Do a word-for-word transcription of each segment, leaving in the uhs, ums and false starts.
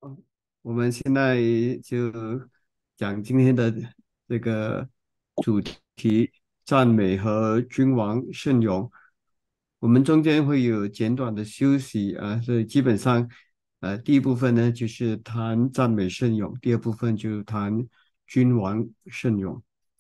我们现在就讲今天的这个主题：赞美和君王圣咏。我们中间会有简短的休息啊，所以基本上，呃，第一部分呢就是谈赞美圣咏，第二部分就谈君王圣咏。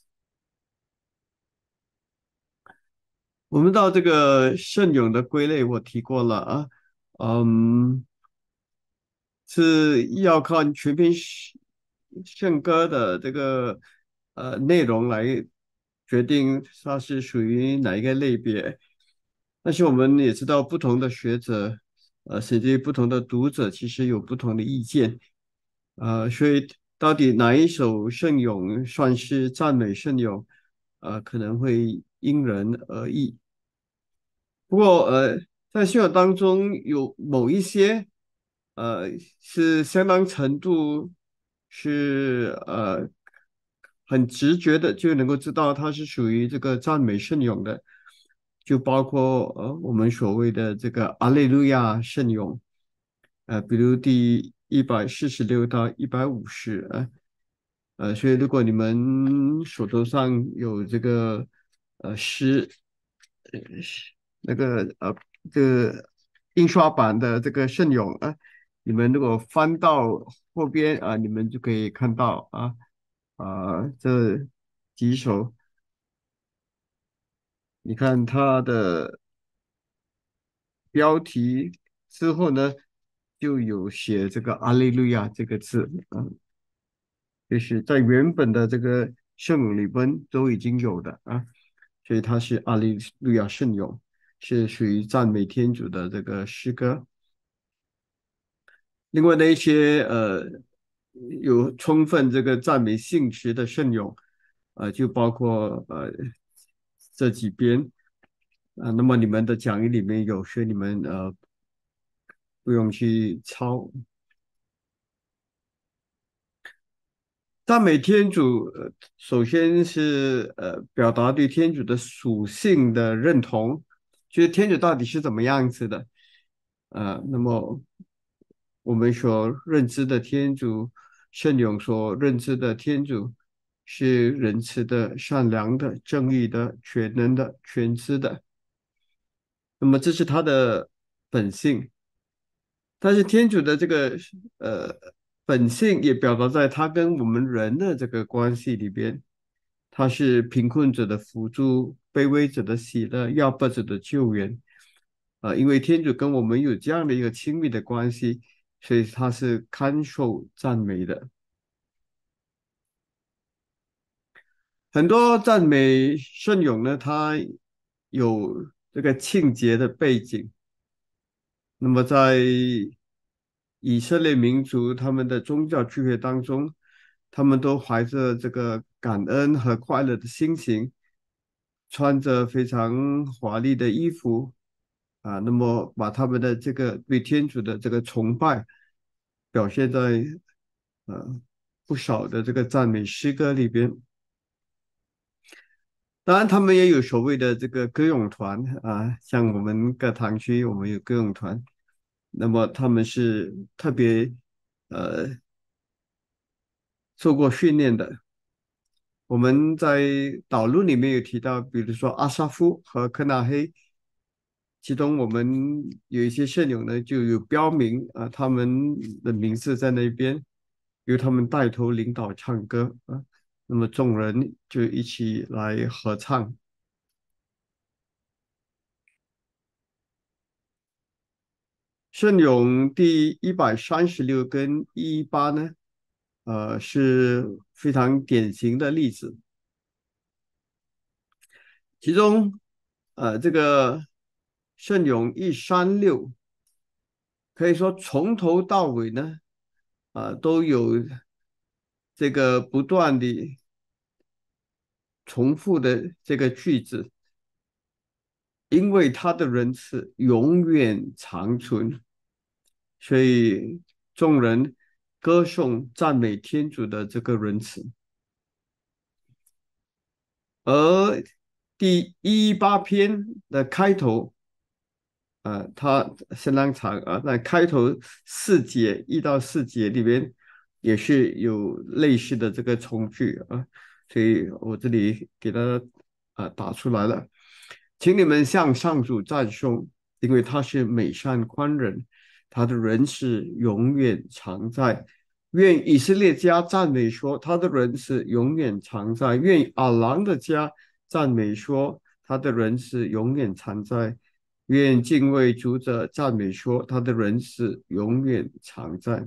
我们到这个圣咏的归类，我提过了啊，嗯，是要看全篇诗圣歌的这个呃内容来决定它是属于哪一个类别。但是我们也知道，不同的学者，呃，甚至于不同的读者，其实有不同的意见。呃，所以到底哪一首圣咏算是赞美圣咏，呃，可能会因人而异。不过，呃，在信仰当中有某一些，呃，是相当程度是呃很直觉的就能够知道它是属于这个赞美圣咏的，就包括呃我们所谓的这个阿肋路亚圣咏，呃，比如第一百四十六到一百五十，呃，呃，所以如果你们手头上有这个呃诗，呃那个呃这个印刷版的这个圣咏啊，你们如果翻到后边啊，你们就可以看到啊啊这几首，你看它的标题之后呢，就有写这个"阿利路亚"这个字啊，就是在原本的这个圣咏里边都已经有的啊，所以它是"阿利路亚圣咏"，是属于赞美天主的这个诗歌。另外的一些呃有充分这个赞美性质的圣咏，呃，就包括呃这几边啊、那么你们的讲义里面有，所以你们呃不用去抄。赞美天主，呃，首先是呃表达对天主的属性的认同，就是天主到底是怎么样子的，呃，那么我们所认知的天主，圣咏所认知的天主是仁慈的、善良的、正义的、全能的、全知的，那么这是他的本性。但是天主的这个呃本性也表达在他跟我们人的这个关系里边，他是贫困者的辅助，卑微者的喜乐，要不者的救援。呃，因为天主跟我们有这样的一个亲密的关系，所以他是堪受赞美的。很多赞美圣咏呢，它有这个庆节的背景。那么在以色列民族他们的宗教聚会当中，他们都怀着这个感恩和快乐的心情，穿着非常华丽的衣服啊，那么把他们的这个对天主的这个崇拜表现在呃不少的这个赞美诗歌里边。当然，他们也有所谓的这个歌咏团啊，像我们各堂区我们有歌咏团，那么他们是特别呃受过训练的。我们在导录里面有提到，比如说阿萨夫和科纳黑，其中我们有一些圣友呢就有标明啊，他们的名字在那边，由他们带头领导唱歌啊，那么众人就一起来合唱。圣咏第一百三十六跟一八呢，呃是非常典型的例子。其中，呃，这个圣咏一三六可以说从头到尾呢，啊、都有这个不断的重复的这个句子，因为他的仁慈永远长存，所以众人歌颂赞美天主的这个仁慈。而第一八篇的开头呃，它相当长啊。那开头四节一到四节里边也是有类似的这个从句啊，所以我这里给它啊、打出来了。请你们向上主赞颂，因为他是美善宽仁，他的仁慈永远常在。愿以色列家赞美说，他的仁慈永远常在；愿亚郎的家赞美说，他的仁慈永远常在。愿敬畏主者赞美说，他的仁慈永远常在。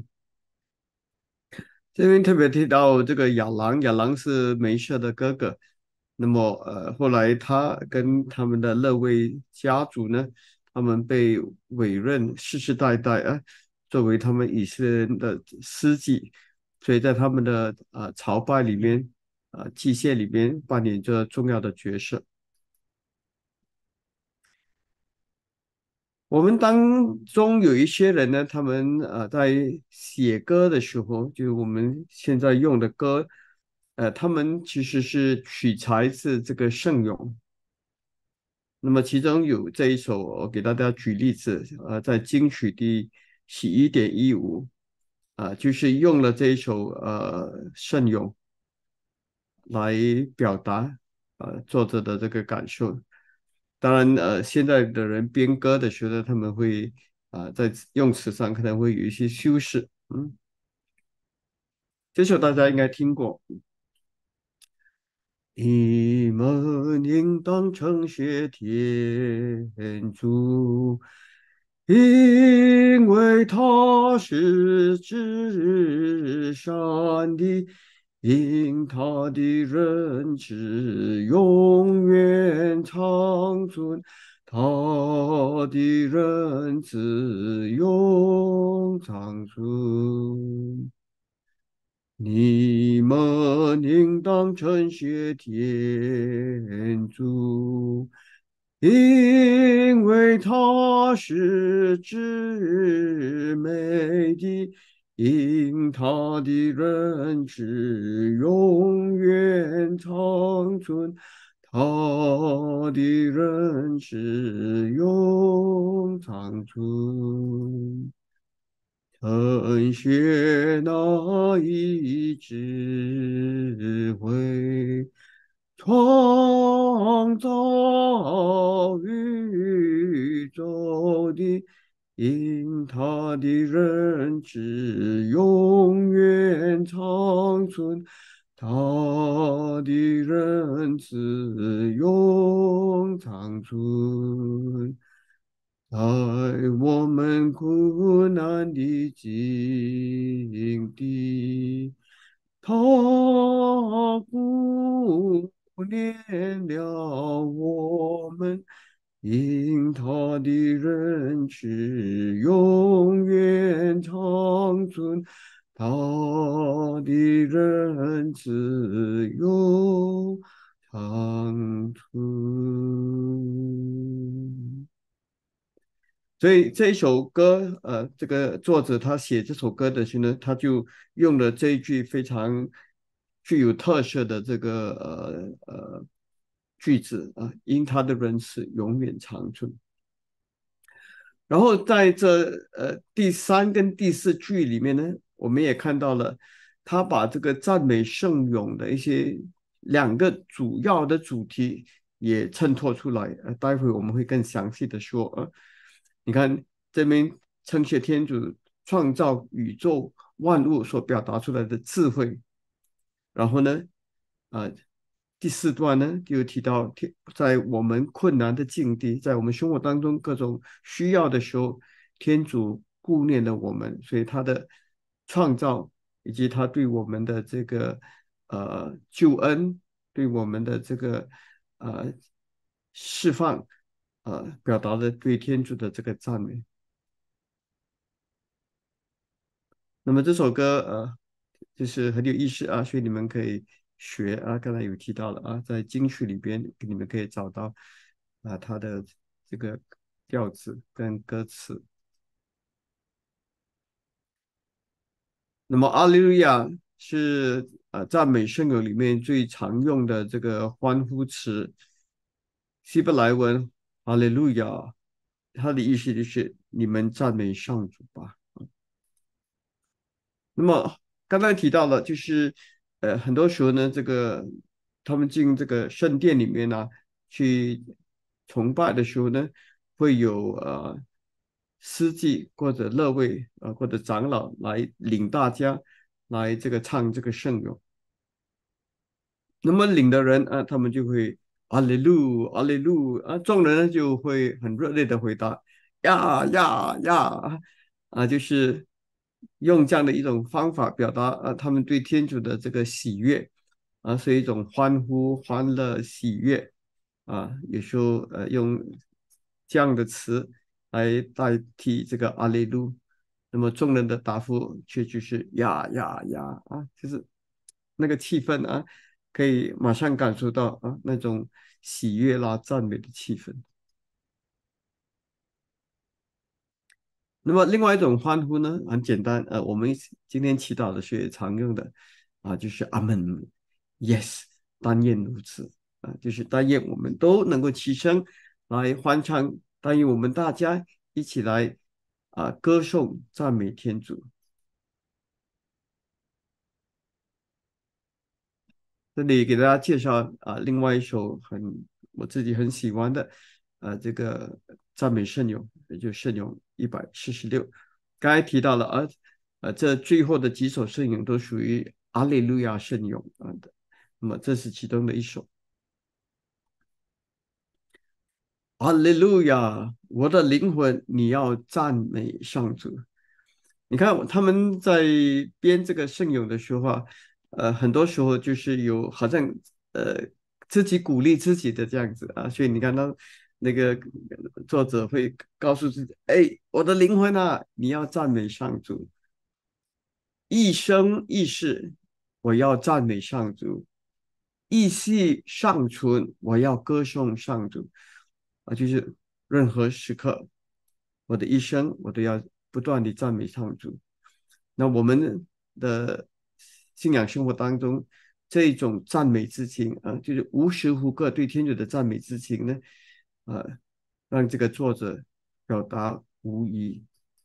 这边特别提到这个亚郎，亚郎是梅瑟的哥哥。那么，呃，后来他跟他们的勒位家族呢，他们被委任世世代代啊，作为他们以色列人的司祭，所以在他们的啊、呃朝拜里面啊、祭献里面扮演着重要的角色。我们当中有一些人呢，他们呃在写歌的时候，就是我们现在用的歌，呃，他们其实是取材自这个圣咏。那么其中有这一首，我给大家举例子，呃，在金曲第十一点一五，啊，就是用了这一首呃圣咏来表达呃作者的这个感受。当然，呃，现在的人编歌的时候，他们会啊、在用词上可能会有一些修饰。嗯，这首大家应该听过。你们应当称谢天主，因为他是至善的，因他的仁慈永远长存，他的仁慈永长存。你们应当称谢天主，因为他是至美的，因他的仁慈永远长存，他的仁慈永长存。腾雪那一智慧，创造宇宙的，因他的仁慈永远长存，他的仁慈永长存。在我们苦难的境地，他顾念了我们，因他的仁慈永远长存，他的仁慈永长存。所以这一首歌，呃，这个作者他写这首歌的时候呢，他就用了这一句非常具有特色的这个呃呃句子啊，因他的仁慈永远长存。然后在这呃第三跟第四句里面呢，我们也看到了他把这个赞美圣咏的一些两个主要的主题也衬托出来。呃，待会我们会更详细的说。呃，你看这边称谢天主创造宇宙万物所表达出来的智慧，然后呢，啊、第四段呢就提到天，在我们困难的境地，在我们生活当中各种需要的时候，天主顾念了我们，所以他的创造以及他对我们的这个呃救恩，对我们的这个呃释放，呃表达了对天主的这个赞美。那么这首歌呃，就是很有意思啊，所以你们可以学啊。刚才有提到了啊，在经曲里边你们可以找到啊它的这个调子跟歌词。那么阿利路亚是呃赞美圣咏里面最常用的这个欢呼词，希伯来文哈利路亚他的意思就是你们赞美上主吧。那么刚才提到了，就是呃，很多时候呢，这个他们进这个圣殿里面呢，去崇拜的时候呢，会有呃司祭或者乐卫呃或者长老来领大家来这个唱这个圣咏。那么领的人啊，他们就会阿利路阿利路啊，众人呢就会很热烈的回答呀呀呀啊，就是用这样的一种方法表达啊，他们对天主的这个喜悦啊，是一种欢呼、欢乐、喜悦啊，有时候呃用这样的词来代替这个阿利路。那么众人的答复却就是呀呀呀啊，就是那个气氛啊，可以马上感受到啊那种喜悦啦、赞美的气氛。那么另外一种欢呼呢，很简单，呃，我们今天祈祷的是常用的啊，就是阿门，yes，但愿如此啊，就是但愿我们都能够齐声来欢唱，但愿我们大家一起来啊歌颂赞美天主。这里给大家介绍啊，另外一首很我自己很喜欢的，呃，这个赞美圣咏，也就圣咏一百四十六。刚才提到了啊，呃，这最后的几首圣咏都属于阿利路亚圣咏啊的，那么这是其中的一首。阿利路亚，我的灵魂，你要赞美上主。你看他们在编这个圣咏的时候啊，呃，很多时候就是有好像呃自己鼓励自己的这样子啊，所以你看到那个作者会告诉自己，哎，我的灵魂啊，你要赞美上主，一生一世我要赞美上主，一息尚存我要歌颂上主啊，就是任何时刻，我的一生我都要不断地赞美上主。那我们的信仰生活当中，这种赞美之情啊，就是无时无刻对天主的赞美之情呢，呃，让这个作者表达无疑。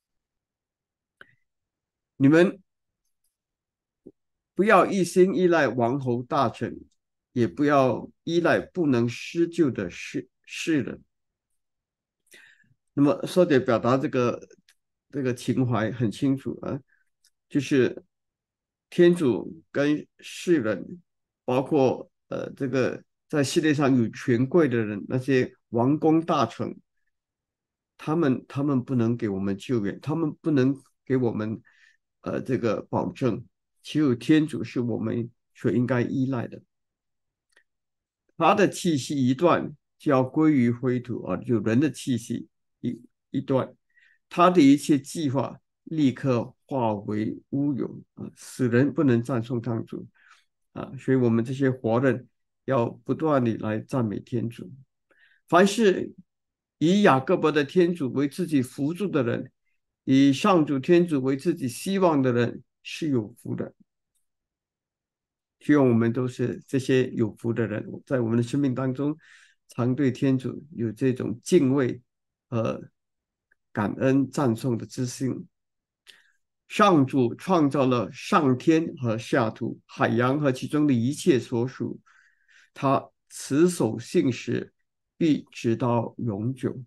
你们不要一心依赖王侯大臣，也不要依赖不能施救的世世人。那么说点表达这个这个情怀很清楚啊，就是天主跟世人，包括呃这个在世界上有权贵的人，那些王公大臣，他们他们不能给我们救援，他们不能给我们呃这个保证，只有天主是我们所应该依赖的。他的气息一断，就要归于灰土啊！就人的气息一一断，他的一切计划立刻化为乌有啊！死人不能赞颂上主啊！所以我们这些活人要不断的来赞美天主。凡是以雅各伯的天主为自己辅助的人，以上主天主为自己希望的人是有福的。希望我们都是这些有福的人，在我们的生命当中，常对天主有这种敬畏和感恩赞颂的之心。上主创造了上天和下土、海洋和其中的一切所属，他持守信实，必直到永久。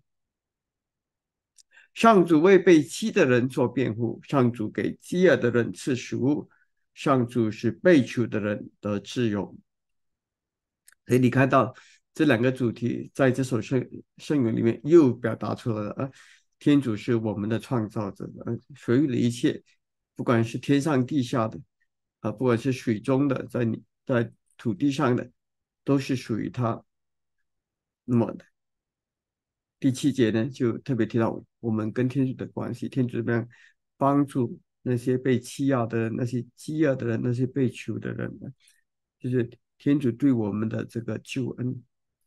上主为被欺的人做辩护，上主给饥饿的人赐食物，上主使被囚的人得自由。所以你看到这两个主题在这首圣圣咏里面又表达出来了啊，天主是我们的创造者，呃，所有的一切，不管是天上地下的，啊，不管是水中的，在你在土地上的，都是属于他。那么第七节呢，就特别提到我们跟天主的关系，天主怎么样帮助那些被欺压的人、那些饥饿的人、那些被囚的人呢？就是天主对我们的这个救恩。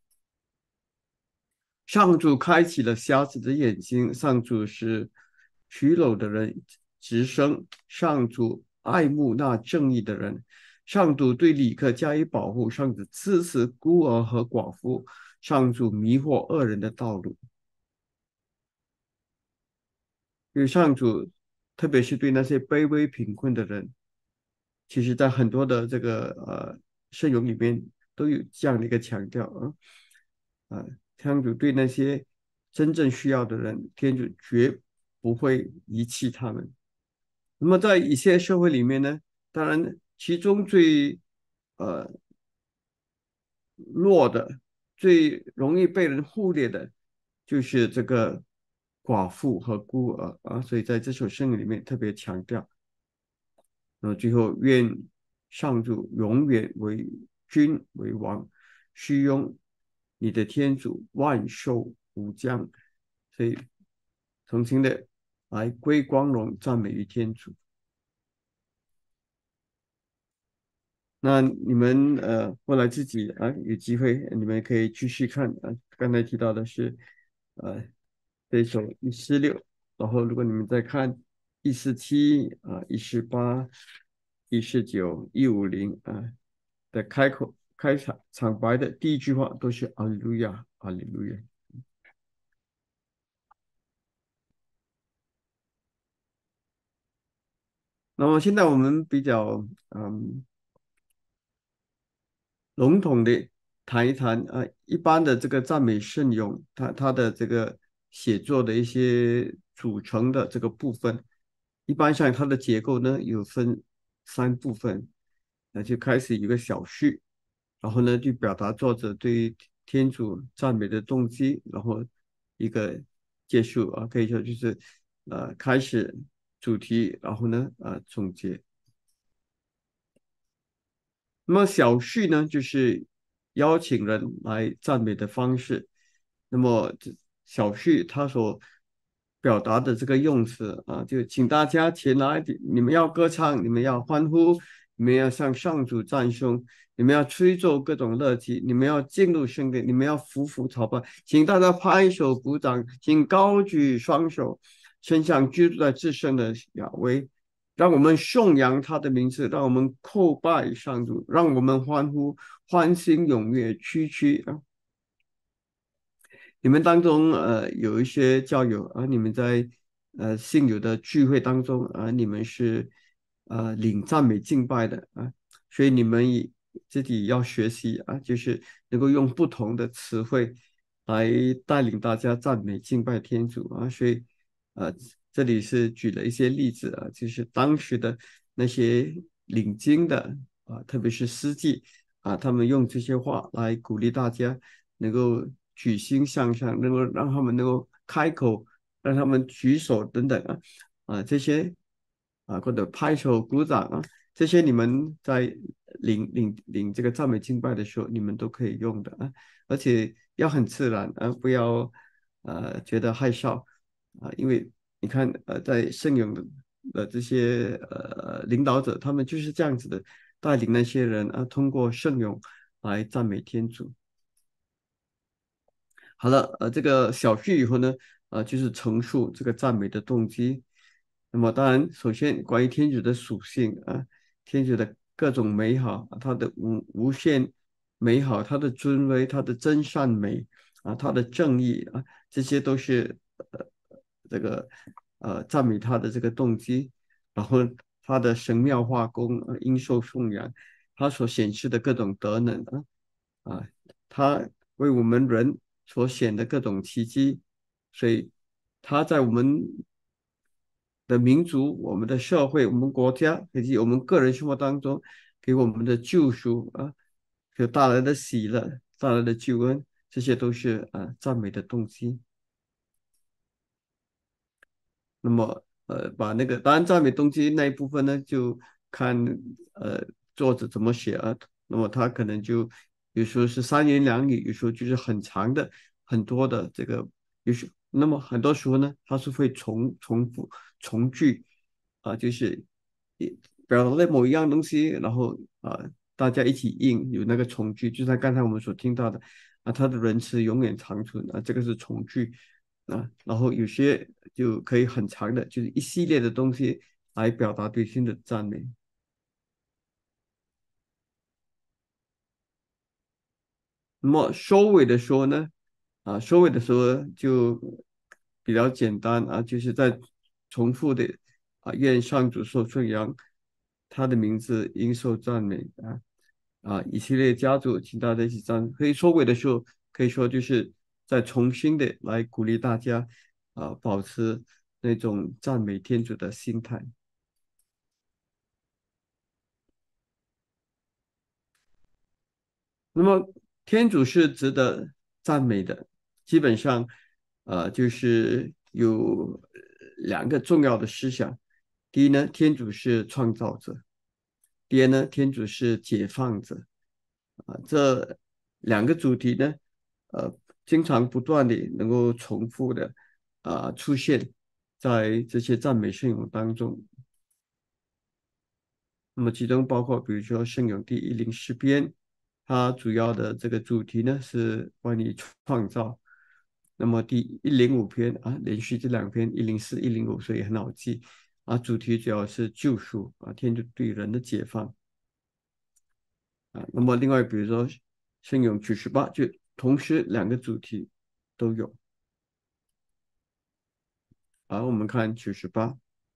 上主开启了瞎子的眼睛，上主使虚陋的人直升，上主爱慕那正义的人，上主对旅客加以保护，上主支持孤儿和寡妇，上主迷惑恶人的道路。 因为上主，特别是对那些卑微贫困的人，其实在很多的这个呃圣咏里面都有这样的一个强调啊。啊，上主对那些真正需要的人，天主绝不会遗弃他们。那么在一些社会里面呢，当然其中最呃弱的、最容易被人忽略的，就是这个寡妇和孤儿啊。所以在这首圣咏里面特别强调，那么最后愿上主永远为君为王，虚拥你的天主万寿无疆。所以重新的来归光荣赞美于天主。那你们呃后来自己啊有机会，你们可以继续看啊。刚才提到的是呃这一首一四六，然后如果你们再看一四七啊、一四八、一四九、一五零啊的开口开场场白的第一句话都是阿利路亚，阿利路亚。那么现在我们比较嗯笼统的谈一谈啊，一般的这个赞美圣咏，它它的这个写作的一些组成的这个部分，一般上它的结构呢有分三部分，那就开始有个小序，然后呢就表达作者对天主赞美的动机，然后一个结束啊，可以说就是呃开始主题，然后呢啊、呃总结。那么小序呢，就是邀请人来赞美的方式。那么这小序它所表达的这个用词啊，就请大家前来，你们要歌唱，你们要欢呼，你们要向上主赞颂，你们要吹奏各种乐器，你们要进入圣殿，你们要匍匐朝拜，请大家拍手鼓掌，请高举双手，伸向居住在至圣的亚威。让我们颂扬他的名字，让我们叩拜上主，让我们欢呼，欢欣踊跃，区区啊！你们当中呃有一些教友啊，你们在呃信友的聚会当中啊，你们是呃领赞美敬拜的啊，所以你们也自己要学习啊，就是能够用不同的词汇来带领大家赞美敬拜天主啊。所以呃这里是举了一些例子啊，就是当时的那些领经的啊，特别是司祭啊，他们用这些话来鼓励大家。能够举心向上，能够让他们能够开口，让他们举手等等啊啊这些啊或者拍手鼓掌啊这些你们在领领领这个赞美敬拜的时候，你们都可以用的啊，而且要很自然啊，不要呃觉得害臊啊，因为你看呃在圣咏的的这些呃领导者，他们就是这样子的带领那些人啊，通过圣咏来赞美天主。好了，呃，这个小序以后呢，呃，就是陈述这个赞美的动机。那么，当然，首先关于天主的属性啊，天主的各种美好，他的无无限美好，他的尊威，他的真善美啊，他的正义啊，这些都是呃这个呃赞美他的这个动机。然后，他的神妙化工啊，应受颂扬，他所显示的各种德能啊。啊，他为我们人所显的各种奇迹，所以他在我们的民族、我们的社会、我们国家以及我们个人生活当中，给我们的救赎啊，所带来的喜乐、带来的救恩，这些都是啊赞美的动机。那么呃，把那个当然赞美动机那一部分呢，就看呃作者怎么写啊。那么他可能就有时候是三言两语，有时候就是很长的、很多的这个，有时那么很多时候呢，他是会重重复重句啊，就是一表达某一样东西，然后啊大家一起应有那个重句，就像刚才我们所听到的啊，他的仁慈永远长存啊，这个是重句。啊，然后有些就可以很长的，就是一系列的东西来表达对新的赞美。那么收尾的时候呢，啊，收尾的时候就比较简单啊，就是在重复的啊，愿上主受颂扬，他的名字应受赞美啊啊！以色列家族，请大家一起赞。可以收尾的时候，可以说就是再重新的来鼓励大家啊，保持那种赞美天主的心态。那么天主是值得赞美的，基本上，呃，就是有两个重要的思想。第一呢，天主是创造者；第二呢，天主是解放者。啊，这两个主题呢，呃，经常不断的能够重复的啊出现在这些赞美圣咏当中。那么其中包括比如说圣咏第一零诗篇，它主要的这个主题呢是关于创造。那么第一零五篇啊，连续这两篇一零四、一零五，所以很好记啊。主题主要是救赎啊，天主对人的解放啊。那么另外比如说圣咏九十八，就同时两个主题都有。好，我们看九十八。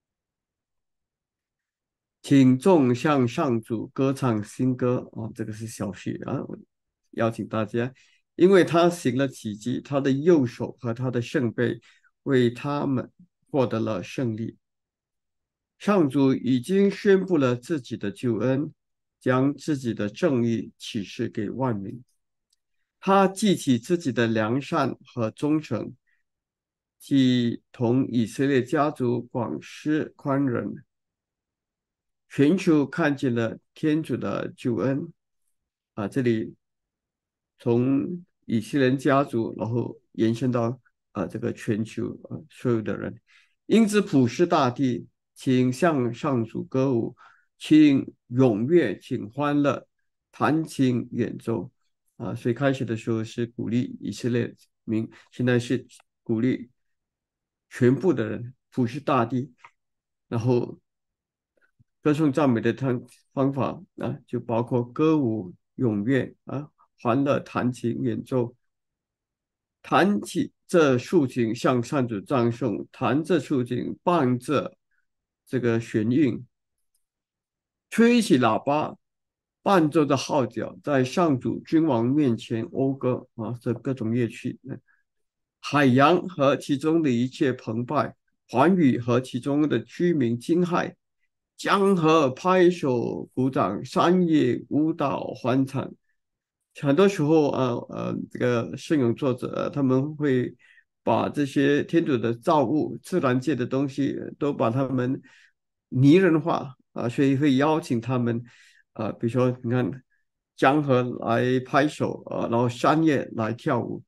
请众向上主歌唱新歌啊，这个是小序啊，邀请大家，因为他行了奇迹，他的右手和他的圣杯为他们获得了胜利。上主已经宣布了自己的救恩，将自己的正义启示给万民。他记起自己的良善和忠诚，即同以色列家族广施宽仁，全球看见了天主的救恩啊！这里从以色列家族，然后延伸到啊这个全球啊所有的人，因此普世大地，请向上主歌舞，请踊跃，请欢乐，弹琴演奏啊！所以开始的时候是鼓励以色列民，现在是鼓励全部的人，普世大地，然后歌颂赞美的方方法啊，就包括歌舞、咏乐啊、欢乐、弹琴、演奏。弹起这竖琴向上主赞颂，弹这竖琴伴着这个弦韵，吹起喇叭，伴奏着号角，在上主君王面前讴歌啊！这各种乐器，海洋和其中的一切澎湃，寰宇和其中的居民惊骇，江河拍手鼓掌，山野舞蹈欢唱。很多时候，呃呃，这个圣咏作者他们会把这些天主的造物、自然界的东西都把它们拟人化啊，所以会邀请他们啊，比如说你看江河来拍手啊，然后山野来跳舞。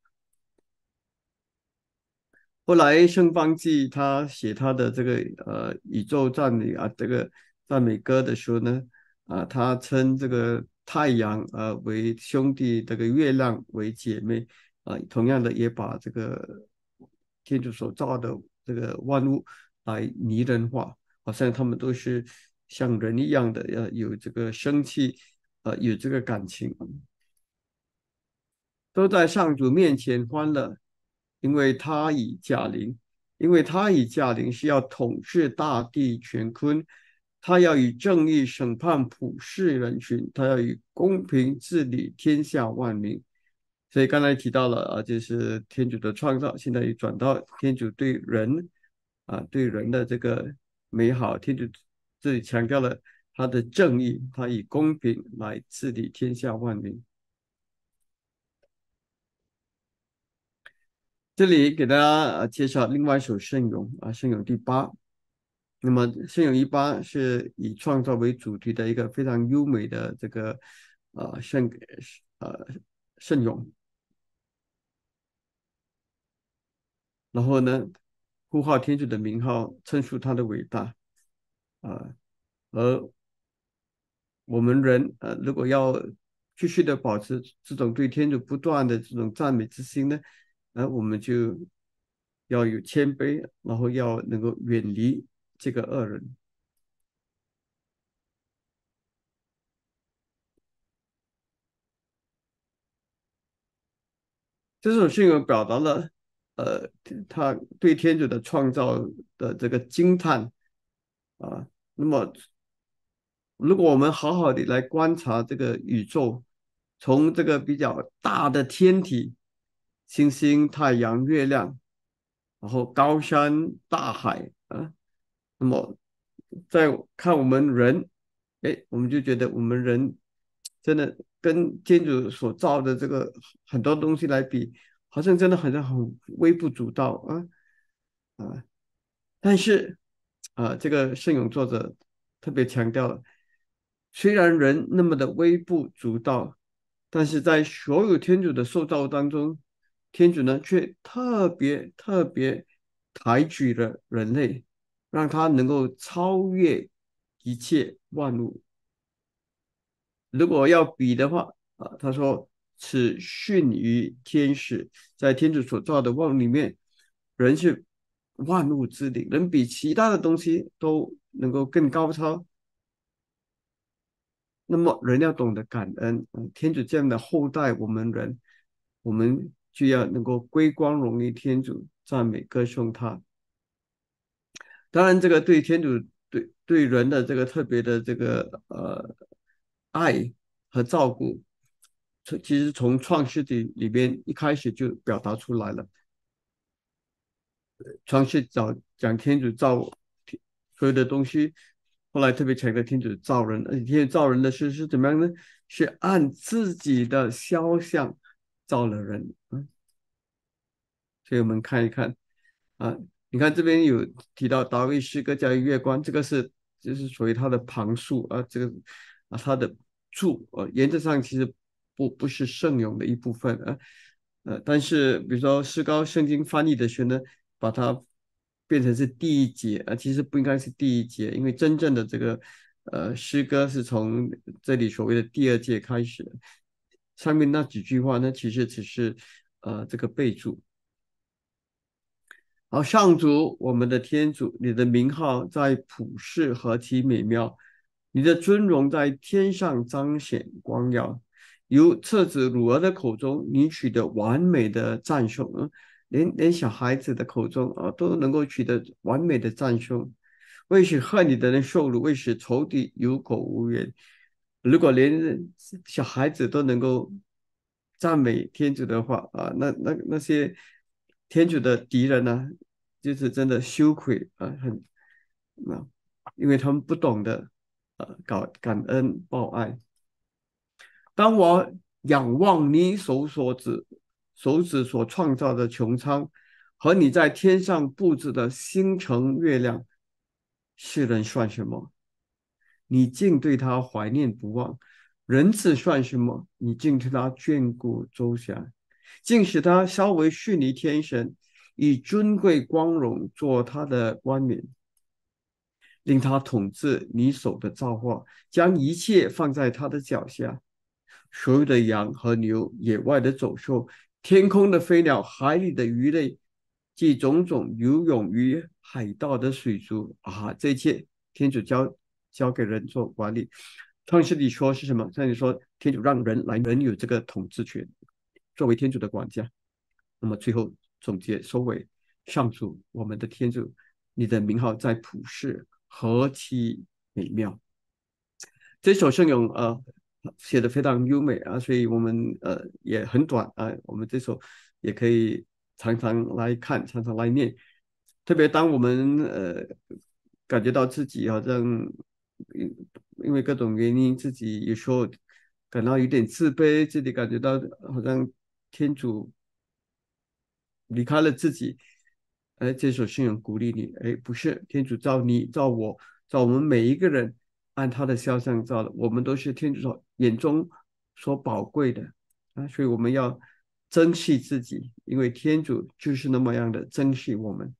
后来圣方济他写他的这个呃宇宙赞美啊这个赞美歌的时候呢，啊他称这个太阳呃为兄弟，这个月亮为姐妹啊，同样的也把这个天主所造的这个万物来拟人化，好像他们都是像人一样的，要有这个生气，呃有这个感情。都在上主面前欢乐，因为他已驾临，因为他已驾临是要统治大地乾坤，他要以正义审判普世人群，他要以公平治理天下万民。所以刚才提到了啊，就是天主的创造，现在又转到天主对人啊，对人的这个美好，天主这里强调了他的正义，他以公平来治理天下万民。这里给大家呃介绍另外一首圣咏啊，圣咏第八。那么圣咏一八是以创造为主题的一个非常优美的这个呃圣呃圣咏。然后呢，呼号天主的名号，称述他的伟大啊、而我们人呃，如果要继续的保持这种对天主不断的这种赞美之心呢，呃，我们就要有谦卑，然后要能够远离这个恶人。这首信咏表达了呃，他对天主的创造的这个惊叹啊。那么，如果我们好好的来观察这个宇宙，从这个比较大的天体，星星、太阳、月亮，然后高山、大海啊，那么再看我们人，哎，我们就觉得我们人真的跟天主所造的这个很多东西来比，好像真的好像很微不足道啊啊！但是啊，这个圣咏作者特别强调了，虽然人那么的微不足道，但是在所有天主的受造当中，天主呢却特别特别抬举了人类，让他能够超越一切万物。如果要比的话，啊，他说此逊于天使，在天主所造的万物里面，人是万物之灵，人比其他的东西都能够更高超。那么人要懂得感恩，嗯，天主这样的后代，我们人，我们就要能够归光荣于天主，赞美歌颂他。当然，这个对天主对对人的这个特别的这个呃爱和照顾，从其实从创世纪里边一开始就表达出来了。创世早讲天主造天所有的东西，后来特别强调天主造人，而且天主造人的是是怎么样呢？是按自己的肖像造了人。嗯，所以我们看一看啊，你看这边有提到达卫诗歌加月光，这个是就是属于他的旁述啊，这个啊他的注呃，原则上其实不不是圣咏的一部分啊。呃，但是比如说诗高圣经翻译的学呢，把它变成是第一节啊，其实不应该是第一节，因为真正的这个呃诗歌是从这里所谓的第二节开始的，上面那几句话呢，其实只是呃这个备注。好，上主，我们的天主，你的名号在普世何其美妙，你的尊荣在天上彰显光耀。由册子乳儿的口中，你取得完美的赞颂，啊，连连小孩子的口中啊都能够取得完美的赞颂。为使恨你的人受辱，为使仇敌有口无言。如果连小孩子都能够赞美天主的话啊，那那那些天主的敌人呢，就是真的羞愧啊，很啊，因为他们不懂得呃搞感恩报爱。当我仰望你手所指手指所创造的穹苍，和你在天上布置的星辰月亮，世人算什么？你竟对他怀念不忘；人子算什么？你竟对他眷顾周详，竟使他稍微逊离天神，以尊贵光荣做他的冠冕，令他统治你手的造化，将一切放在他的脚下。所有的羊和牛，野外的走兽，天空的飞鸟，海里的鱼类，及种种游泳于海盗的水族啊，这一切天主交交给人做管理。创世里说是什么？上帝说天主让人来，人有这个统治权，作为天主的管家。那么最后总结收尾，上主，我们的天主，你的名号在普世何其美妙。这首圣咏呃写的非常优美啊，所以我们呃也很短啊，我们这首也可以常常来看，常常来念。特别当我们呃感觉到自己好像因因为各种原因，自己有时候感到有点自卑，自己感觉到好像天主离开了自己，哎，这首诗人鼓励你，哎，不是天主造你造我造我们每一个人，按他的肖像造的，我们都是天主所眼中所宝贵的啊，所以我们要珍惜自己，因为天主就是那么样的珍惜我们。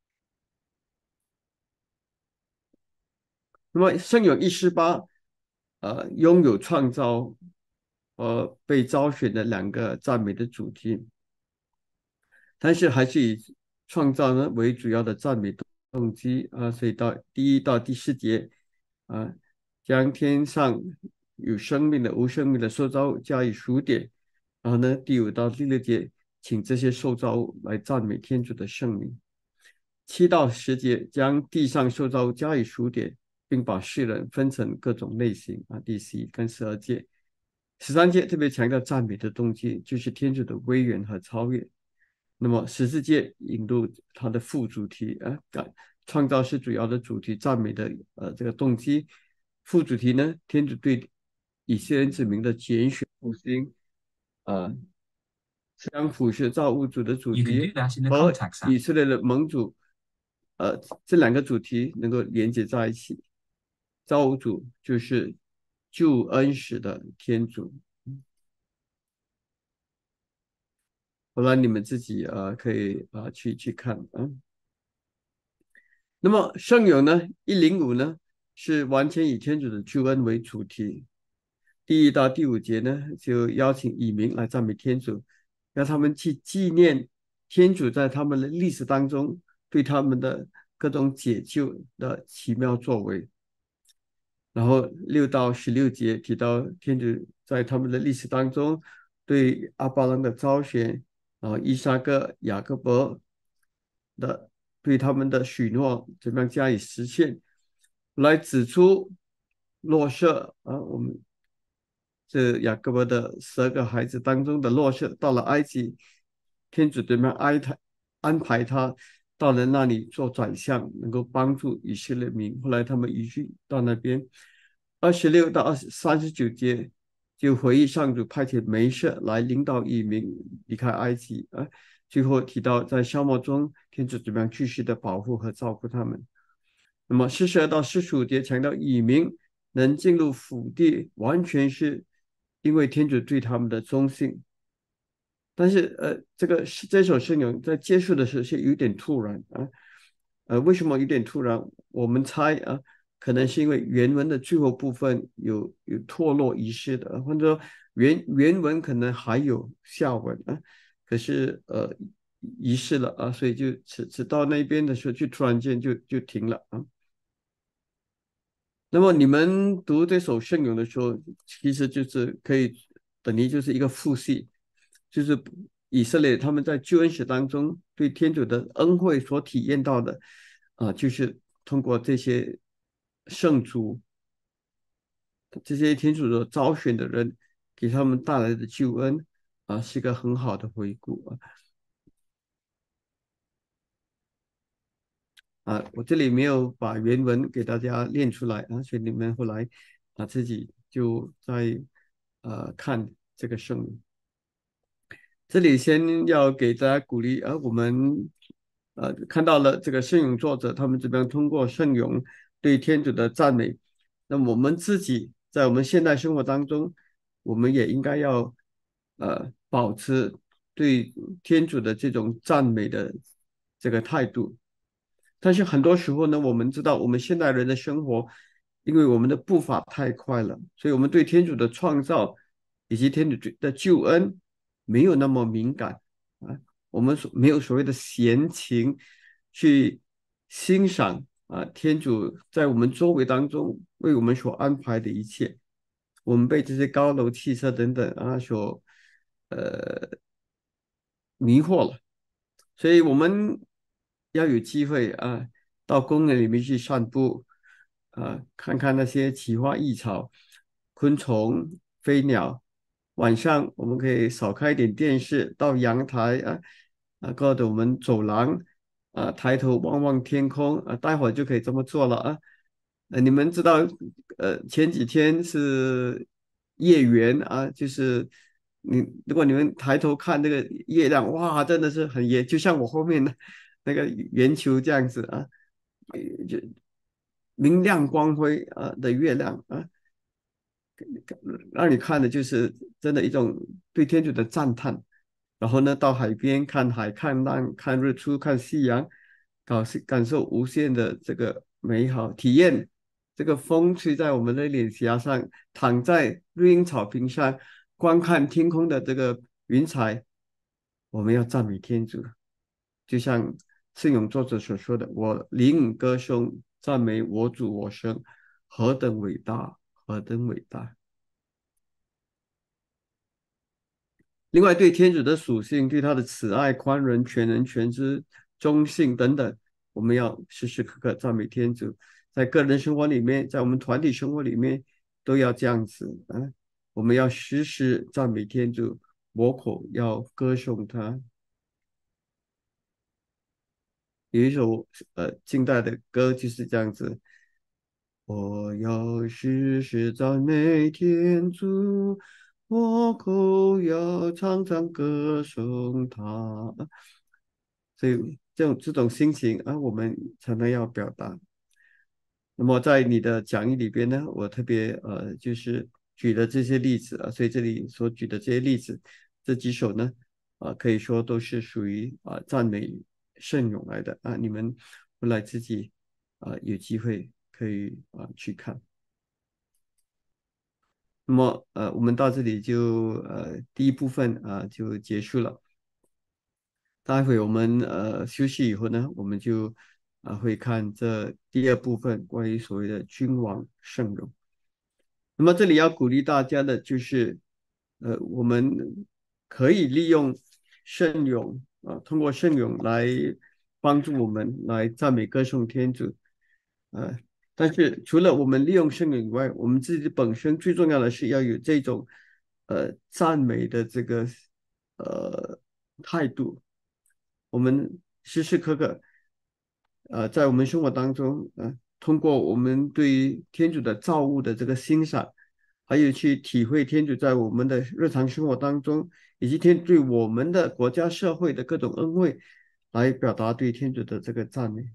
那么圣咏一四八，呃，拥有创造和被招选的两个赞美的主题。但是还是以创造呢为主要的赞美动机啊，所以到第一到第四节啊，将天上有生命的、无生命的受造物加以数点，然后呢，第五到第六节请这些受造物来赞美天主的圣名。七到十节将地上受造物加以数点，并把世人分成各种类型啊，第十一跟十二节。十三节特别强调赞美的动机，就是天主的威严和超越。那么十四节引入它的副主题啊，创造是主要的主题，赞美的呃这个动机。副主题呢，天主对以色列子民的拣选复兴，啊，相辅是造物主的主 You can do 题 that in the 和 Contacts app. 以色列的盟主，呃，这两个主题能够连接在一起。造物主就是救恩使的天主。后来你们自己呃可以啊、呃、去去看啊。那么圣咏呢，一零五呢是完全以天主的救恩为主题。第一到第五节呢，就邀请以民来赞美天主，让他们去纪念天主在他们的历史当中对他们的各种解救的奇妙作为。然后六到十六节提到天主在他们的历史当中对阿巴郎的招选，然后伊撒克、雅各伯的对他们的许诺怎么样加以实现，来指出落舍啊，我们这雅各伯的十二个孩子当中的落舍到了埃及，天主怎么样安排安排他到了那里做宰相，能够帮助以色列民。后来他们移居到那边。二十六到二十三十九节就回忆上主派遣梅瑟来领导以民离开埃及啊。最后提到在沙漠中，天主怎么样继续的保护和照顾他们。那么四十二到四十五节强调以民能进入福地，完全是因为天主对他们的忠信。但是呃，这个这首圣咏在结束的时候是有点突然啊。呃，为什么有点突然？我们猜啊，可能是因为原文的最后部分有有脱落遗失的，或者说原原文可能还有下文啊，可是呃遗失了啊，所以就只只到那边的时候就突然间就就停了啊。那么你们读这首圣咏的时候，其实就是可以等于就是一个复习，就是以色列他们在救恩史当中对天主的恩惠所体验到的，啊、就是通过这些圣主、这些天主所招选的人给他们带来的救恩啊、是一个很好的回顾啊。啊，我这里没有把原文给大家念出来啊，所以你们后来啊自己就在呃看这个圣咏。这里先要给大家鼓励啊，我们呃看到了这个圣咏作者他们怎么样通过圣咏对天主的赞美，那么我们自己在我们现代生活当中，我们也应该要呃保持对天主的这种赞美的这个态度。但是很多时候呢，我们知道我们现代人的生活，因为我们的步伐太快了，所以我们对天主的创造以及天主的救恩没有那么敏感啊，我们所没有所谓的闲情去欣赏啊天主在我们周围当中为我们所安排的一切，我们被这些高楼、汽车等等啊所呃迷惑了。所以我们要有机会啊，到公园里面去散步，啊，看看那些奇花异草、昆虫、飞鸟。晚上我们可以少开一点电视，到阳台啊，啊，或者我们走廊啊，抬头望望天空啊，待会儿就可以这么做了啊。呃，你们知道，呃，前几天是月圆啊，就是你如果你们抬头看那个月亮，哇，真的是很圆，就像我后面的那个圆球这样子啊，呃就明亮光辉啊的月亮啊，让你看的就是真的一种对天主的赞叹。然后呢，到海边看海、看浪、看日出、看夕阳，感感受无限的这个美好体验。这个风吹在我们的脸颊上，躺在绿荫草坪上，观看天空的这个云彩，我们要赞美天主。就像圣咏作者所说的：“我灵歌颂赞美我主我神，何等伟大，何等伟大！” 另外，对天主的属性、对他的慈爱、宽容、全能、全知、忠信等等，我们要时时刻刻赞美天主。在个人生活里面，在我们团体生活里面，都要这样子啊。我们要时时赞美天主，我口要歌颂他。有一首呃近代的歌就是这样子：我要时时赞美天主，我口要常常歌颂他。所以这种这种心情啊，我们常常要表达。那么在你的讲义里边呢，我特别呃就是举了这些例子啊，所以这里所举的这些例子，这几首呢，啊可以说都是属于啊赞美圣咏来的啊，你们回来自己啊有机会可以啊去看。那么呃，我们到这里就呃第一部分啊就结束了。待会我们呃休息以后呢，我们就啊会看这第二部分关于所谓的君王圣容。那么这里要鼓励大家的就是，呃，我们可以利用圣咏啊，通过圣咏来帮助我们来赞美歌颂天主。呃，但是除了我们利用圣咏以外，我们自己本身最重要的是要有这种呃赞美的这个呃态度。我们时时刻刻呃在我们生活当中，呃，通过我们对于天主的造物的这个欣赏，还有去体会天主在我们的日常生活当中，以及天对我们的国家社会的各种恩惠，来表达对天主的这个赞美。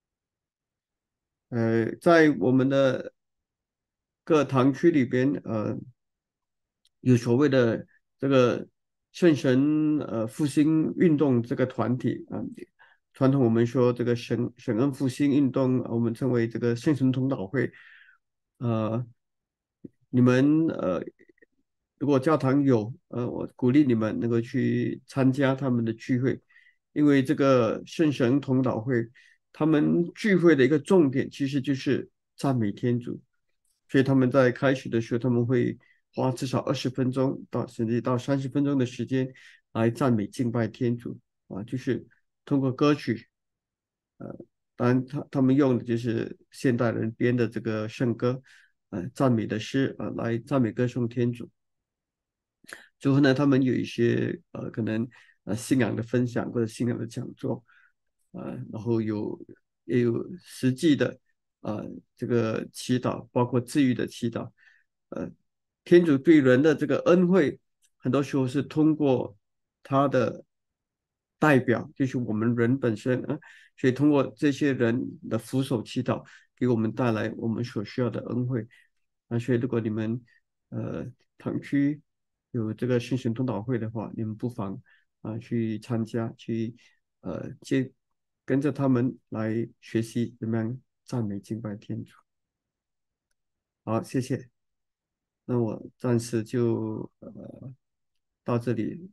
呃，在我们的各堂区里边，呃，有所谓的这个圣神呃复兴运动这个团体啊，传统我们说这个神神恩复兴运动，我们称为这个圣神统导会。呃，你们呃，如果教堂有，呃，我鼓励你们能够去参加他们的聚会，因为这个圣神统导会，他们聚会的一个重点其实就是赞美天主，所以他们在开始的时候，他们会花至少二十分钟到甚至到三十分钟的时间来赞美敬拜天主啊，就是通过歌曲。呃，当然他他们用的就是现代人编的这个圣歌，呃，赞美的诗啊，呃来赞美歌颂天主。之后呢，他们有一些呃，可能呃信仰的分享或者信仰的讲座，呃，然后有也有实际的呃这个祈祷，包括治愈的祈祷。呃，天主对人的这个恩惠，很多时候是通过他的代表，就是我们人本身啊，所以通过这些人的俯首祈祷，给我们带来我们所需要的恩惠。啊，所以如果你们呃堂区有这个圣神通祷会的话，你们不妨啊去参加，去呃接跟着他们来学习怎么样赞美敬拜天主。好，谢谢。那我暂时就呃到这里。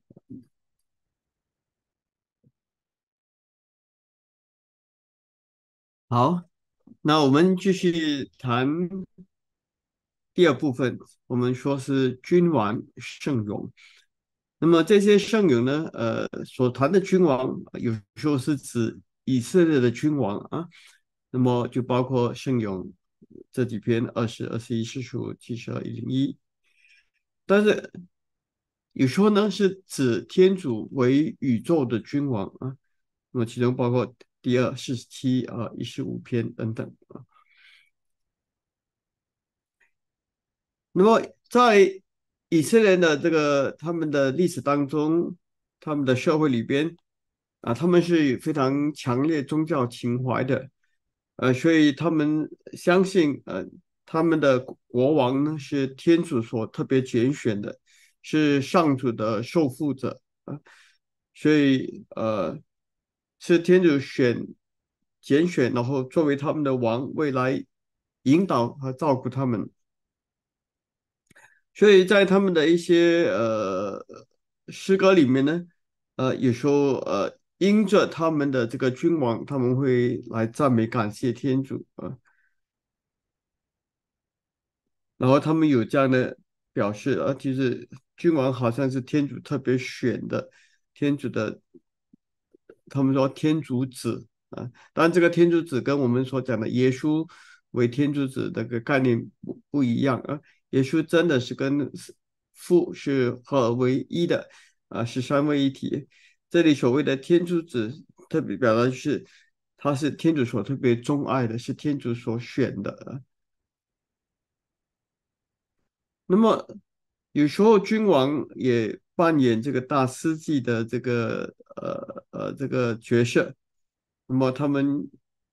好，那我们继续谈第二部分，我们说是君王圣咏。那么这些圣咏呢，呃，所谈的君王有时候是指以色列的君王啊，那么就包括圣咏这几篇二十、二十一、四十五、七十二、一零一。但是有时候呢是指天主为宇宙的君王啊，那么其中包括第二、四十七啊、一十五篇等等啊。那么在以色列的这个他们的历史当中，他们的社会里边啊，他们是非常强烈宗教情怀的，呃，所以他们相信，呃，他们的国王呢是天主所特别拣选的，是上主的受傅者啊，所以呃，是天主选拣选，然后作为他们的王，未来引导和照顾他们。所以在他们的一些呃诗歌里面呢，呃，有时候呃因着他们的这个君王，他们会来赞美感谢天主啊，然后他们有这样的表示，呃，其实君王好像是天主特别选的，天主的，他们说天主子啊，当然这个天主子跟我们所讲的耶稣为天主子这个概念不不一样啊，耶稣真的是跟父是合而为一的啊，是三位一体。这里所谓的天主子，特别表达就是他是天主所特别钟爱的，是天主所选的啊。那么有时候君王也扮演这个大司祭的这个呃呃这个角色，那么他们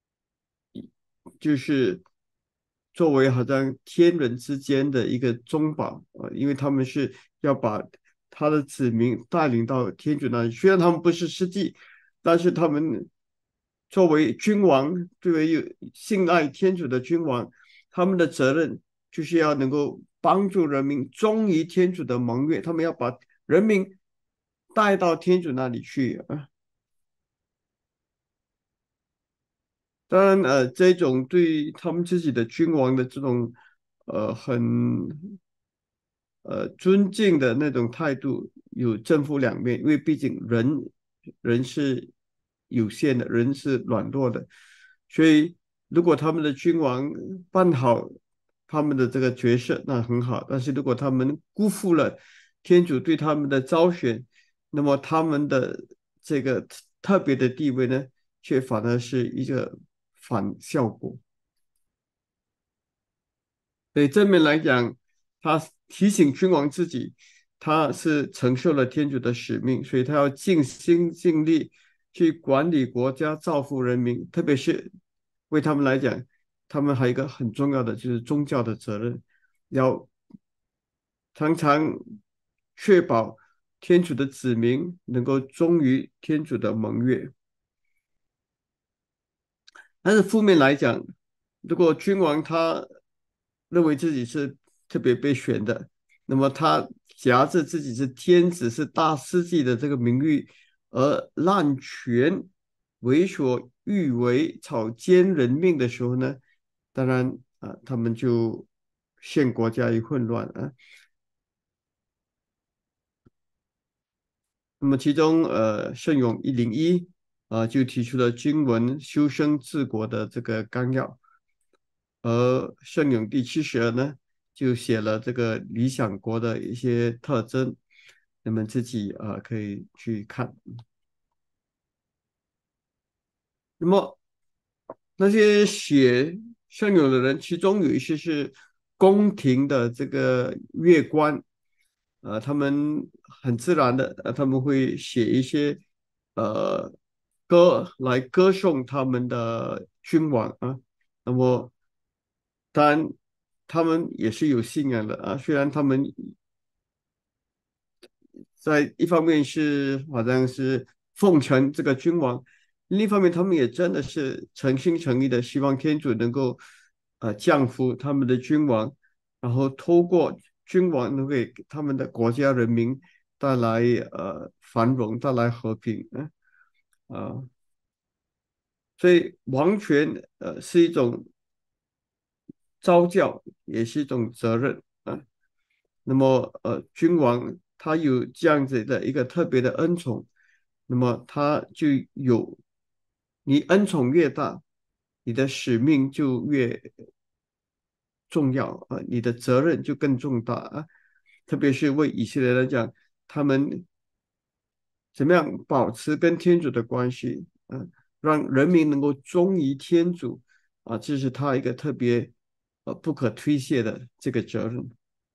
就是作为好像天人之间的一个中保啊、呃因为他们是要把他的子民带领到天主那里。虽然他们不是司祭，但是他们作为君王，作为有信赖天主的君王，他们的责任就是要能够帮助人民忠于天主的盟约，他们要把人民带到天主那里去啊。当然，呃，这种对他们自己的君王的这种呃很呃尊敬的那种态度有正负两面，因为毕竟人人是有限的，人是软弱的，所以如果他们的君王办好他们的这个角色，那很好。但是如果他们辜负了天主对他们的招选，那么他们的这个特别的地位呢，却反而是一个反效果。对正面来讲，他提醒君王自己，他是承受了天主的使命，所以他要尽心尽力去管理国家，造福人民。特别是为他们来讲，他们还有一个很重要的就是宗教的责任，要常常确保天主的子民能够忠于天主的盟约。但是负面来讲，如果君王他认为自己是特别被选的，那么他夹着自己是天子、是大司祭的这个名誉，而滥权、为所欲为、草菅人命的时候呢，当然啊，他们就陷国家于混乱啊。那么其中，呃，圣咏一零一啊，就提出了君文修身治国的这个纲要。而圣咏第七十二呢，就写了这个理想国的一些特征，你们自己啊、呃可以去看。那么那些写圣咏的人，其中有一些是宫廷的这个乐官，呃，他们很自然的，呃，他们会写一些呃歌来歌颂他们的君王啊。那么当然，他们也是有信仰的啊。虽然他们在一方面是好像是奉承这个君王，另一方面他们也真的是诚心诚意的希望天主能够呃降服他们的君王，然后透过君王能给他们的国家人民带来呃繁荣，带来和平啊。啊所以王权呃是一种招教，也是一种责任啊。那么呃，君王他有这样子的一个特别的恩宠，那么他就有，你恩宠越大，你的使命就越重要啊，你的责任就更重大啊。特别是为以色列来讲，他们怎么样保持跟天主的关系啊，让人民能够忠于天主啊，这是他一个特别呃不可推卸的这个责任。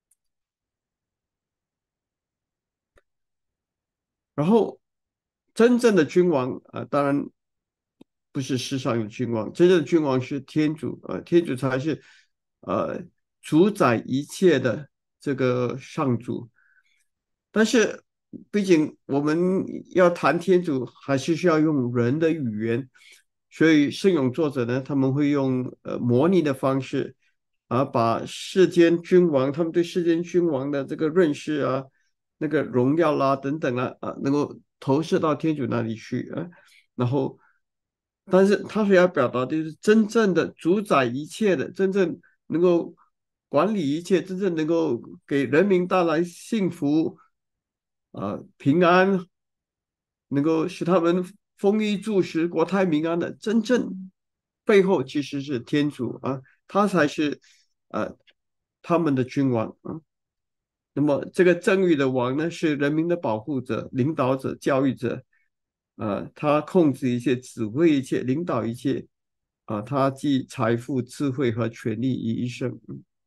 然后真正的君王啊、呃当然不是世上有君王，真正的君王是天主，呃，天主才是呃主宰一切的这个上主。但是，毕竟我们要谈天主，还是需要用人的语言，所以圣咏作者呢，他们会用呃模拟的方式，啊，把世间君王他们对世间君王的这个认识啊，那个荣耀啦等等啊，啊，能够投射到天主那里去啊，然后，但是他所要表达的就是真正的主宰一切的，真正能够管理一切，真正能够给人民带来幸福、啊、平安，能够使他们丰衣足食、国泰民安的，真正背后其实是天主啊，他才是呃他们的君王啊。那么这个正义的王呢，是人民的保护者、领导者、教育者，呃，他控制一切、指挥一切、领导一切，啊、他集财富、智慧和权力于一身。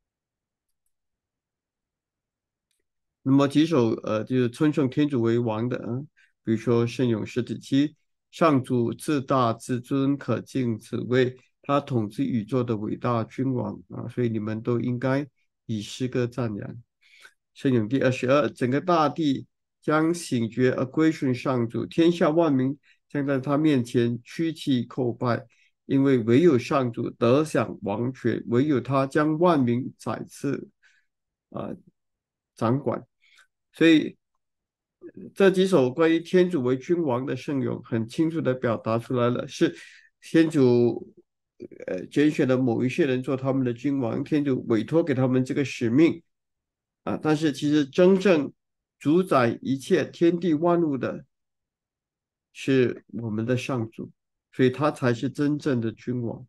那么几首呃，就是尊崇天主为王的啊，比如说圣咏十子七，上主至大至尊，可敬此位，他统治宇宙的伟大君王啊，所以你们都应该以诗歌赞扬。圣咏第二十二，整个大地将醒觉而归顺上主，天下万民将在他面前屈膝叩拜，因为唯有上主得享王权，唯有他将万民宰赐啊、呃掌管。所以这几首关于天主为君王的圣咏，很清楚地表达出来了，是天主呃拣选了某一些人做他们的君王，天主委托给他们这个使命啊。但是其实真正主宰一切天地万物的是我们的上主，所以他才是真正的君王。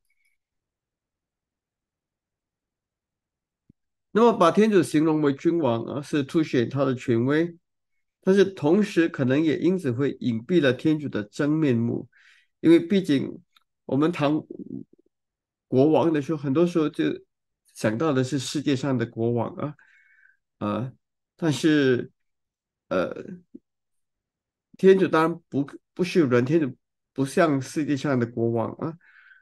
那么把天主形容为君王啊，是凸显他的权威，但是同时可能也因此会隐蔽了天主的真面目，因为毕竟我们谈国王的时候，很多时候就想到的是世界上的国王啊，呃，但是呃，天主当然不不是人，天主不像世界上的国王啊。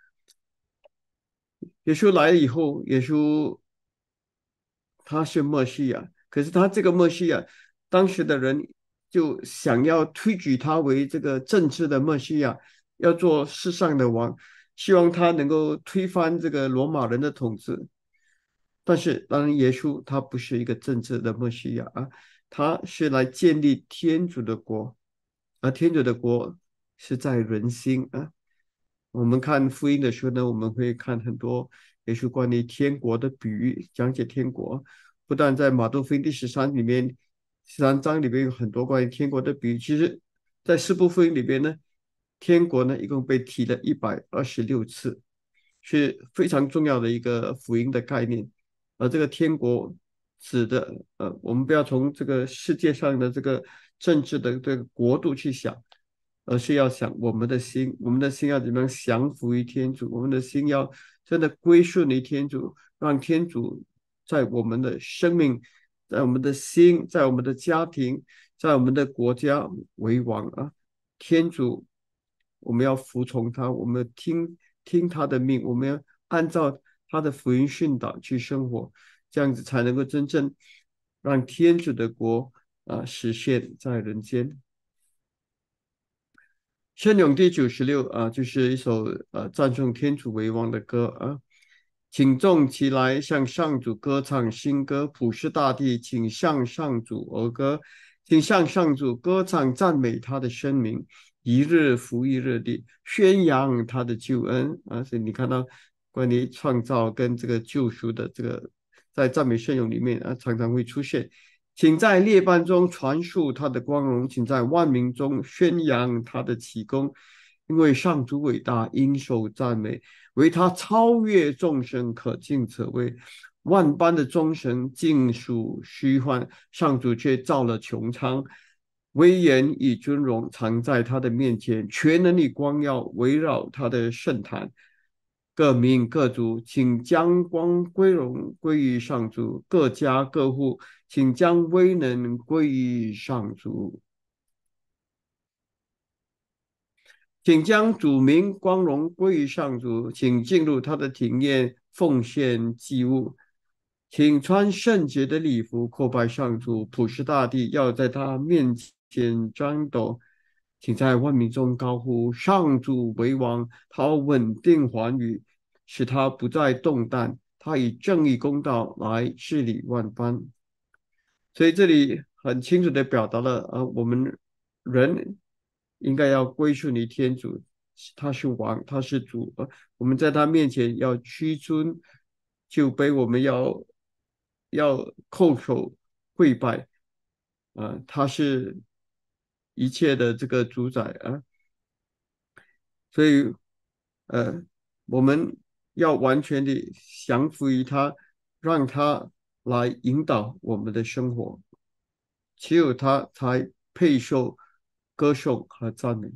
耶稣来了以后，耶稣他是默西亚，可是他这个默西亚，当时的人就想要推举他为这个政治的默西亚，要做世上的王，希望他能够推翻这个罗马人的统治。但是，当然，耶稣他不是一个政治的默西亚啊，他是来建立天主的国，而天主的国是在人心啊。我们看福音的时候呢，我们会看很多也是关于天国的比喻，讲解天国。不但在马窦福音第十三里面，十三章里面有很多关于天国的比喻，其实在四部福音里边呢，天国呢一共被提了一百二十六次，是非常重要的一个福音的概念。而这个天国指的，呃，我们不要从这个世界上的这个政治的这个国度去想，而是要想我们的心，我们的心要怎么样降服于天主，我们的心要真的归顺于天主，让天主在我们的生命，在我们的心，在我们的家庭，在我们的国家为王啊！天主，我们要服从他，我们听听他的命，我们要按照他的福音训导去生活，这样子才能够真正让天主的国啊实现在人间。圣咏第九十六啊，就是一首呃赞颂天主为王的歌啊，请众起来向上主歌唱新歌，普世大地，请向上主而歌，请向上主歌唱赞美他的声名，一日复一日地宣扬他的救恩啊。所以你看到关于创造跟这个救赎的这个在赞美圣咏里面啊，常常会出现。请在列邦中传述他的光荣，请在万民中宣扬他的奇功，因为上主伟大，应受赞美，为他超越众生，可敬可畏。万般的众神尽属虚幻，上主却造了穹苍，威严与尊荣藏在他的面前，全能与光耀围绕他的圣坛。各民各族，请将光归荣归于上主；各家各户，请将威能归于上主。请将主名光荣归于上主，请进入他的庭院，奉献祭物，请穿圣洁的礼服，叩拜上主，普世大地要在他面前战斗。请在万民中高呼：上主为王，他稳定寰宇，使他不再动荡。他以正义公道来治理万邦。所以这里很清楚地表达了，呃，我们人应该要归顺于天主，他是王，他是主，呃，我们在他面前要屈尊就卑，我们要要叩首跪拜啊，他是一切的这个主宰啊，所以呃，我们要完全的降服于他，让他来引导我们的生活，只有他才配受歌颂和赞美。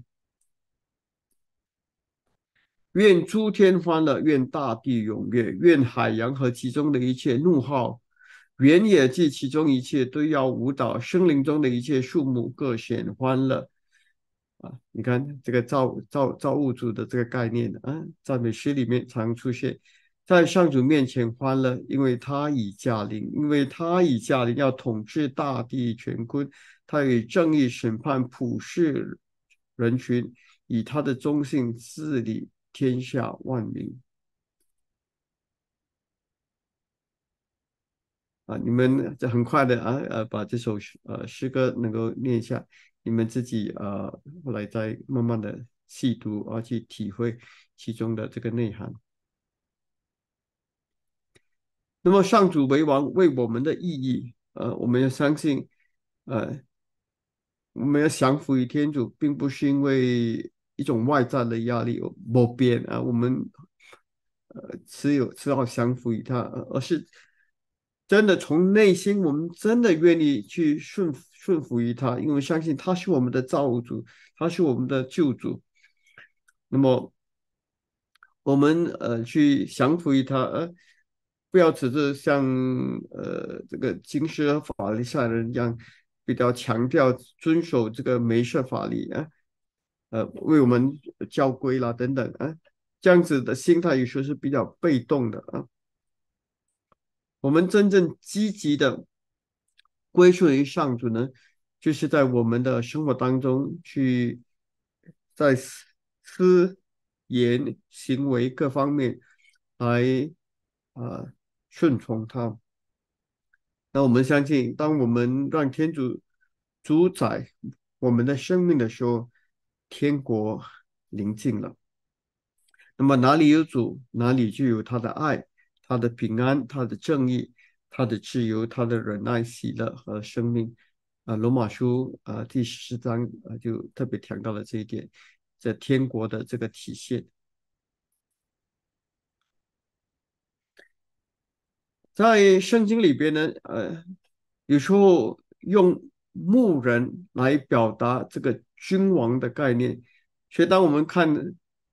愿诸天欢乐，愿大地踊跃，愿海洋和其中的一切怒号，原野及其中一切都要舞蹈，森林中的一切树木各显欢乐。啊，你看这个造造造物主的这个概念啊，赞美诗里面常出现，在上主面前欢乐，因为他已驾临，因为他已驾临，要统治大地全坤，他以正义审判普世人群，以他的忠信治理天下万民。啊，你们这很快的啊呃，把这首诗呃诗歌能够念一下，你们自己呃后来再慢慢的细读啊，去体会其中的这个内涵。那么上主为王为我们的意义，呃，我们要相信，呃，我们要降服于天主，并不是因为一种外在的压力某边啊，我们呃只有只好降服于他，呃而是真的从内心，我们真的愿意去顺顺服于他，因为相信他是我们的造物主，他是我们的救主。那么我们呃去降服于他，呃，不要只是像呃这个经师法利赛人一样，比较强调遵守这个梅瑟法律啊，呃，为我们教规啦等等啊，这样子的心态有时候是比较被动的啊。我们真正积极的归顺于上主呢，就是在我们的生活当中去在思思言行为各方面来啊、呃顺从他。那我们相信，当我们让天主主宰我们的生命的时候，天国临近了。那么哪里有主，哪里就有他的爱、他的平安、他的正义、他的自由、他的忍耐、喜乐和生命。啊，罗马书啊第十章啊就特别强调了这一点，在天国的这个体现。在圣经里边呢，呃，有时候用牧人来表达这个君王的概念，所以当我们看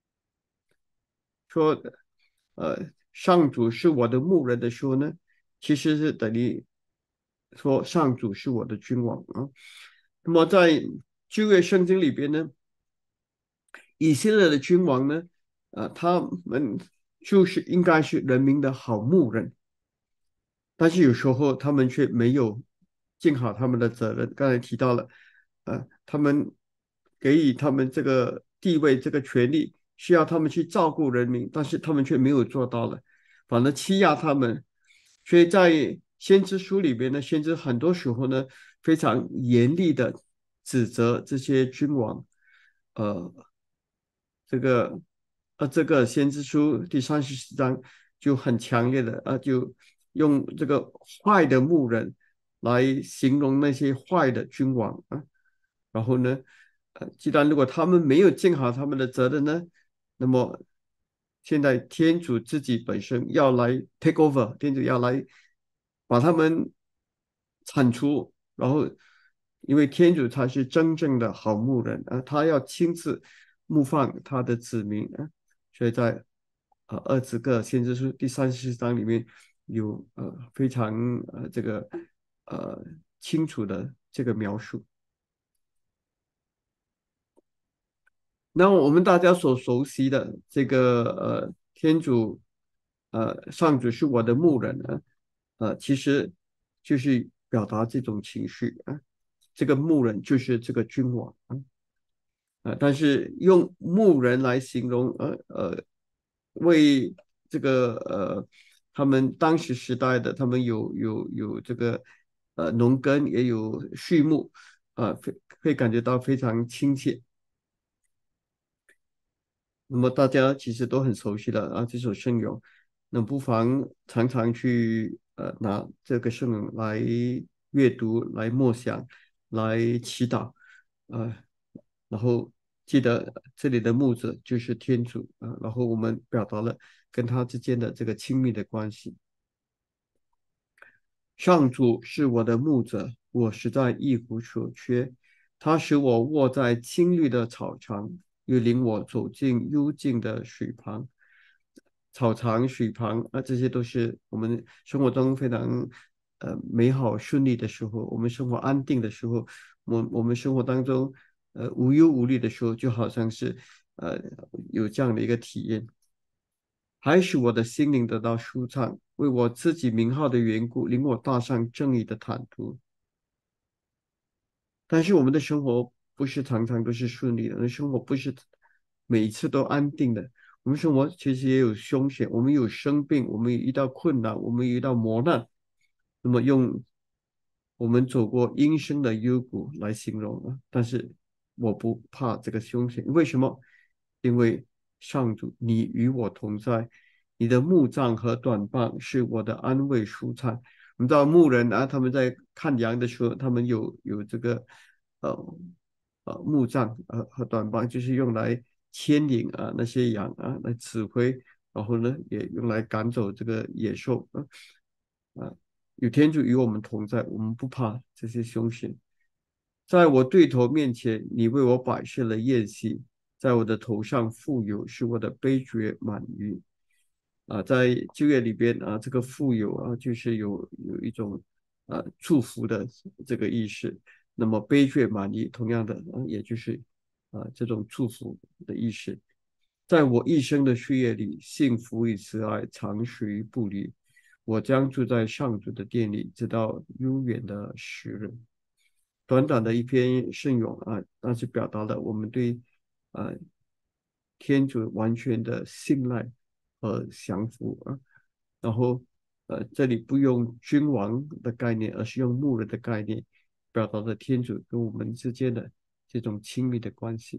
说，呃，上主是我的牧人的时候呢，其实是等于说上主是我的君王啊。那么在旧约圣经里边呢，以色列的君王呢，呃，他们就是应该是人民的好牧人。但是有时候他们却没有尽好他们的责任。刚才提到了，呃，他们给予他们这个地位、这个权利，需要他们去照顾人民，但是他们却没有做到了，反而欺压他们。所以在先知书里边呢，先知很多时候呢，非常严厉的指责这些君王，呃，这个呃，这个先知书第三十四章就很强烈的啊，就用这个坏的牧人来形容那些坏的君王啊。然后呢，呃，既然如果他们没有尽好他们的责任呢，那么现在天主自己本身要来 take over，天主要来把他们铲除，然后因为天主才是真正的好牧人啊，他要亲自牧放他的子民啊，所以在呃二十个先知书第三十章里面有呃非常呃这个呃清楚的这个描述。那我们大家所熟悉的这个呃天主呃上主是我的牧人呢，呃其实就是表达这种情绪啊，这个牧人就是这个君王啊。啊，但是用牧人来形容，呃呃，为这个呃，他们当时时代的，他们有有有这个呃农耕，也有畜牧，啊、呃，会会感觉到非常亲切。那么大家其实都很熟悉的啊，这首圣咏。 那不妨常常去呃拿这个圣咏来阅读、来默想、来祈祷，呃，然后记得这里的牧者就是天主啊，呃然后我们表达了跟他之间的这个亲密的关系。上主是我的牧者，我实在一无所缺。他使我卧在青绿的草场，又领我走进幽静的水旁。草场、水旁啊，这些都是我们生活中非常呃美好顺利的时候，我们生活安定的时候，我我们生活当中呃无忧无虑的时候，就好像是呃有这样的一个体验。还使我的心灵得到舒畅，为我自己名号的缘故，领我踏上正义的坦途。但是我们的生活不是常常都是顺利的，那生活不是每一次都安定的。我们生活其实也有凶险，我们有生病，我们也遇到困难，我们也遇到磨难。那么用我们走过阴森的幽谷来形容啊，但是我不怕这个凶险，为什么？因为上主，你与我同在，你的木杖和短棒是我的安慰舒畅。我们知道牧人啊，他们在看羊的时候，他们有有这个呃呃木杖呃和短棒，就是用来牵引啊那些羊啊来指挥，然后呢也用来赶走这个野兽啊啊。有天主与我们同在，我们不怕这些凶险。在我对头面前，你为我摆设了宴席，在我的头上富有，使我的杯爵满溢。啊，在就业里边啊，这个富有啊，就是有有一种啊祝福的这个意识。那么悲却满溢，同样的啊，也就是啊这种祝福的意识。在我一生的岁月里，幸福与慈爱长随不离。我将住在上主的殿里，直到永远的时日。短短的一篇圣咏啊，但是表达了我们对啊天主完全的信赖和降服啊。然后呃，这里不用君王的概念，而是用牧人的概念，表达了天主跟我们之间的这种亲密的关系。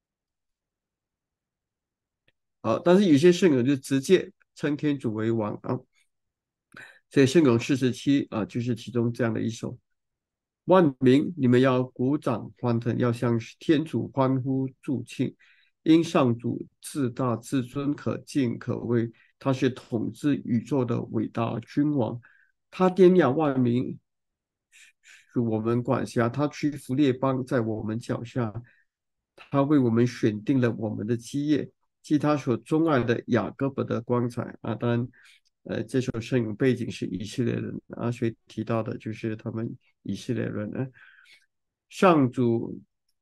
好，但是有些圣咏就直接称天主为王啊，所以圣咏四十七啊，就是其中这样的一首。万民，你们要鼓掌欢腾，要向天主欢呼助庆，因上主至大至尊，可敬可畏，他是统治宇宙的伟大君王，他典养万民，是我们管辖，他屈服列邦在我们脚下，他为我们选定了我们的基业，即他所钟爱的雅各伯的光彩啊。当然，呃，这首圣咏背景是以色列人啊，所以提到的就是他们以色列人呢。上主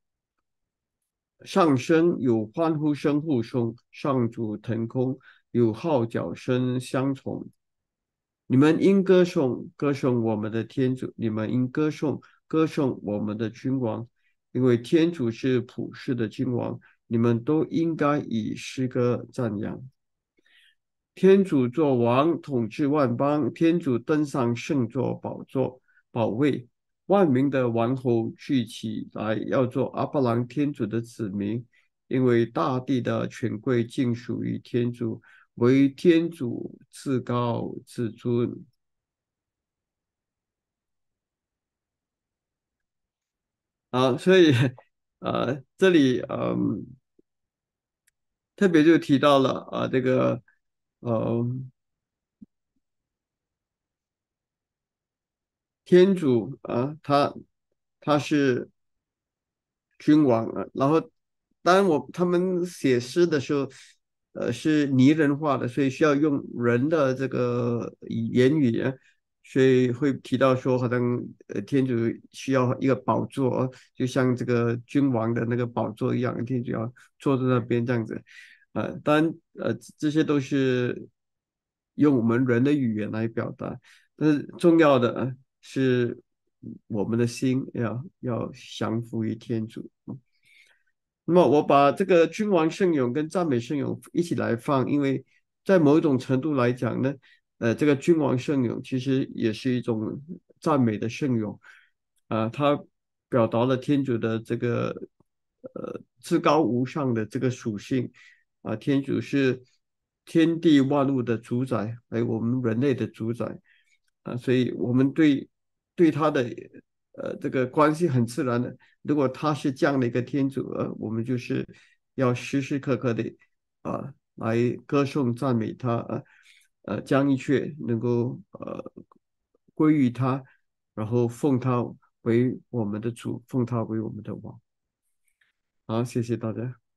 上升有欢呼声护送，上主腾空有号角声相从。你们应歌颂歌颂我们的天主，你们应歌颂歌颂我们的君王，因为天主是普世的君王，你们都应该以诗歌赞扬。天主作王，统治万邦；天主登上圣座宝座，宝位。万民的王侯聚起来，要做阿伯朗天主的子民，因为大地的权贵尽属于天主，唯天主至高至尊。啊，所以呃，这里嗯，特别就提到了啊，这个呃，天主啊，他他是君王啊。然后，当然我他们写诗的时候，呃，是拟人化的，所以需要用人的这个言语啊，所以会提到说，好像呃，天主需要一个宝座，就像这个君王的那个宝座一样，天主要坐在那边这样子。呃，当然，呃，这些都是用我们人的语言来表达，但是重要的呃是我们的心要要降服于天主。那么我把这个君王圣咏跟赞美圣咏一起来放，因为在某种程度来讲呢，呃，这个君王圣咏其实也是一种赞美的圣咏，啊、它表达了天主的这个呃至高无上的这个属性啊、天主是天地万物的主宰，还有我们人类的主宰啊，所以我们对对他的呃这个关系很自然的。如果他是这样的一个天主，呃，我们就是要时时刻刻的啊来歌颂赞美他，呃呃将一切能够呃归于他，然后奉他为我们的主，奉他为我们的王。好，谢谢大家。